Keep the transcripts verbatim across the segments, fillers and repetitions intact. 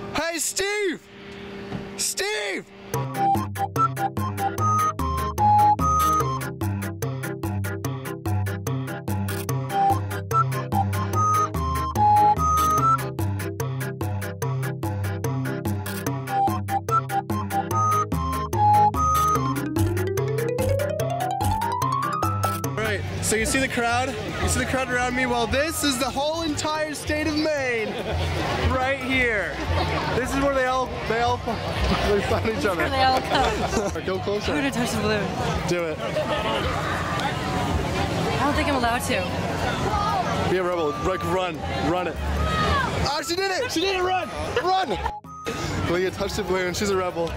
Hey, Steve! Steve! Alright, so you see the crowd? You see the crowd around me? Well, this is the whole entire state of Maine right here. This is where they all they all they find each other. Where they all come. Go closer. I'm gonna touch the balloon. Do it. I don't think I'm allowed to. Be a rebel. Like run, run it. Ah, she did it! She did it! Run, run! Leah touched the balloon. She's a rebel.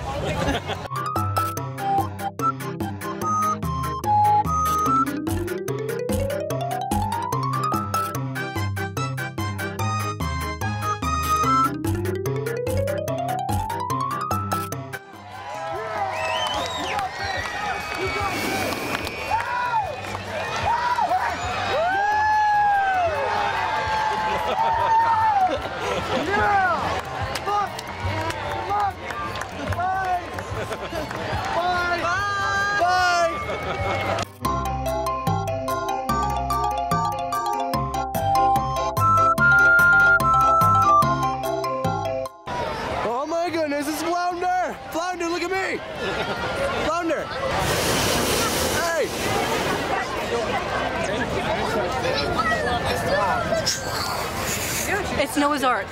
Oh my goodness, it's Flounder! Flounder, look at me! Flounder! Hey! It's Noah's Ark.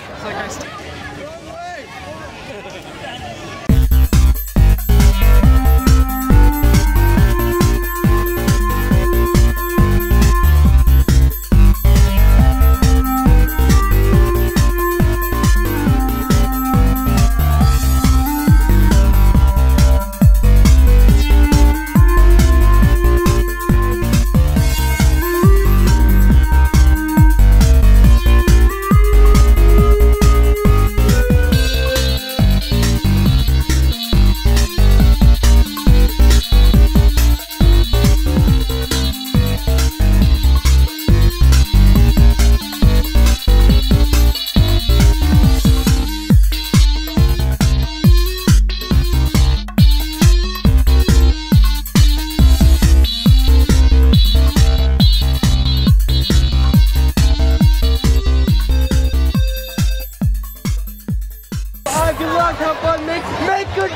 Good luck, have fun, make, make good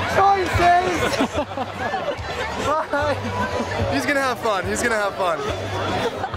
choices! Bye! He's gonna have fun, he's gonna have fun.